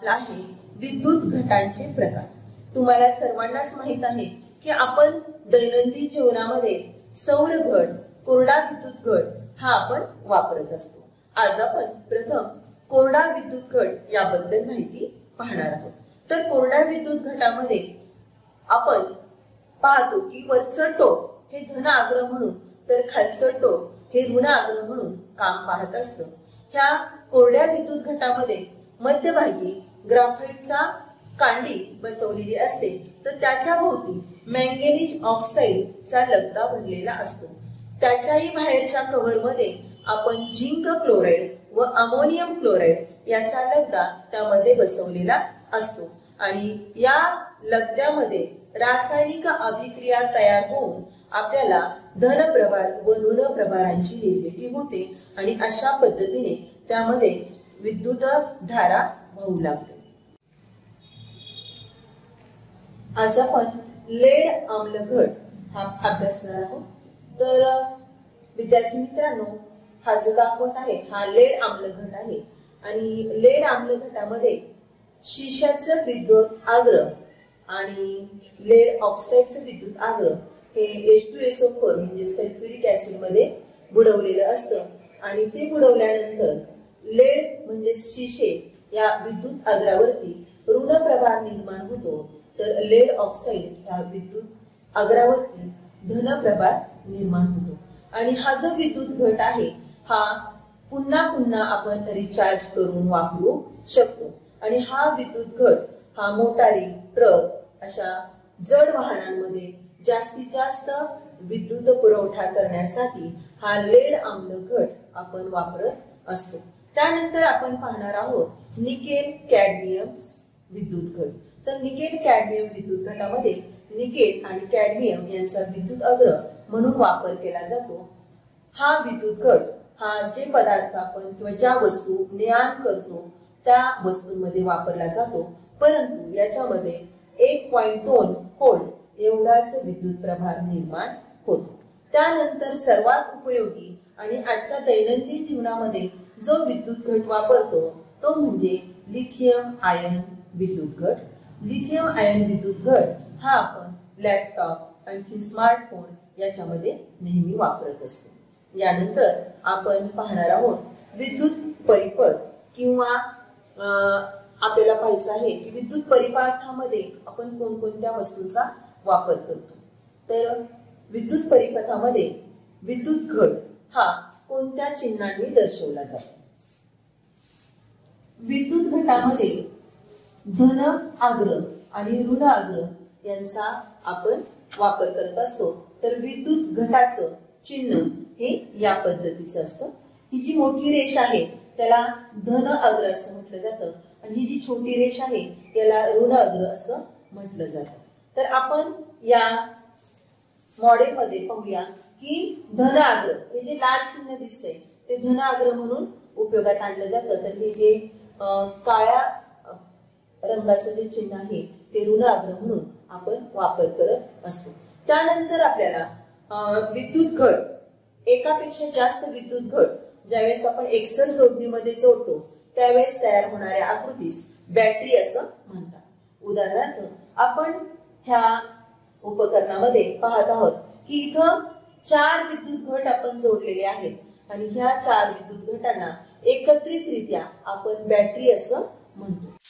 आहे विद्युत घटांचे प्रकार। तुम्हाला सर्वांनाच माहित आहे की आपण दैनंदिन जीवनामध्ये सौर घट, कोरडा विद्युत घट हा आपण वापरत असतो। आज आपण प्रथम कोरडा विद्युत घट याबद्दल माहिती पाहणार आहोत। तर कोरडा विद्युत घटामध्ये आपण पाहतो की वरचं टोक हे धन आग्र म्हणून तर खालचं टोक हे ऋण आग्र म्हणून काम पाहत असतं। ह्या कोरड्या विद्युत घटामध्ये मध्यभागी ग्राफाइटचा कांडी बसवलेली असते, तर त्याच्या भोवती मॅंगनीज ऑक्साईडचा लगदा भरलेला असतो। त्याच्याही बाहेरच्या कव्हरमध्ये आपण झिंक क्लोराइड व अमोनियम क्लोराइड याचा लगदा त्यामध्ये बसवलेला असतो आणि या लगद्यामध्ये रासायनिक अभिक्रिया तयार होऊन आपल्याला धन प्रभार व ऋण प्रभारांची निर्मिती होते आणि अशा पद्धतीने त्यामध्ये विद्युत धारा वाहू लागते। आज आपण लेड आम्ल घट हा अभ्यासणार आहोत। तर विद्यार्थी मित्रांनो, हा जो दाखवत आहे हा लेड आम्ल घट आहे आणि लेड आम्ल घटामध्ये शिशाचं विद्युत आग्र आणि लेड ऑक्साईडचं विद्युत आग्र हे H2SO4 म्हणजे सल्फ्युरिक ऍसिड मध्ये बुडवलेलं असतं आणि ते बुडवल्यानंतर लेड म्हणजे शिशे या विद्युत आग्रावरती ऋण प्रभार निर्माण होतो, तर लेड ऑक्साईड या विद्युत आग्रावरती धन प्रभार निर्माण होतो आणि हा जो विद्युत घट आहे हा पुन्हा पुन्हा आपण रिचार्ज करून वापरू शकतो आणि हा विद्युत घट हा मोटारी, ट्रक अशा जड वाहनांमध्ये जास्तीत जास्त विद्युत पुरवठा करण्यासाठी हा लेड आम्ल घट आपण वापरत असतो। त्यानंतर आपण पाहणार आहोत निकेल कॅडमियम विद्युत घट। तर निकेल कॅडमियम विद्युत घटामध्ये निकेल आणि कॅडमियम यांचा विद्युत अग्र म्हणून वापर केला जातो। हा विद्युत घट हा जे पदार्थ आपण किंवा ज्या वस्तू नेआण करतो त्या वस्तूंमध्ये वापरला जातो, परंतु याच्यामध्ये 1.2 व्होल्ट एवढाच विद्युत प्रभार निर्माण होतो। त्यानंतर सर्वात उपयोगी आणि आजच्या दैनंदिन जीवनामध्ये जो विद्युत घट वापरतो तो म्हणजे लिथियम आयन विद्युत घट। लिथियम आयन विद्युत घट हा आपण लॅपटॉप आणखी स्मार्टफोन याच्यामध्ये नेहमी वापरत असतो। यानंतर आपण पाहणार आहोत विद्युत परिपथ किंवा आपल्याला पाहायचं आहे की विद्युत परिपथामध्ये आपण कोणकोणत्या वस्तूंचा वापर करतो। तर विद्युत परिपथामध्ये विद्युत घट हा कोणत्या चिन्हांनी दर्शवला जातो? विद्युत घटामध्ये धन आग्र आणि ऋण आग्र यांचा आपण वापर करत असतो। तर विद्युत घटाचं चिन्ह हे या पद्धतीचं असतं। ही जी मोठी रेष आहे त्याला धन अग्र असं म्हटलं जातं आणि ही जी छोटी रेष आहे याला ऋण अग्र असं म्हटलं जातं। तर आपण या मॉडेल मध्ये पाहूया की धन आग्र हे जे लाल चिन्ह दिसतंय ते धन आग्र म्हणून उपयोगात आणलं जातं, तर हे जे काळ्या रंगाचं जे चिन्ह आहे ते ऋण आग्र म्हणून आपण वापर करत असतो। त्यानंतर आपल्याला विद्युत घट एकापेक्षा जास्त विद्युत घट ज्यावेळेस आपण एकसर जोडणीमध्ये जोडतो त्यावेळेस तयार होणाऱ्या आकृतीस बॅटरी असं म्हणतात। उदाहरणार्थ आपण ह्या उपकरणामध्ये पाहत आहोत की इथं 4 विद्युत घट आपण जोडलेले आहेत आणि ह्या 4 विद्युत घटांना एकत्रितरित्या आपण बॅटरी असं म्हणतो।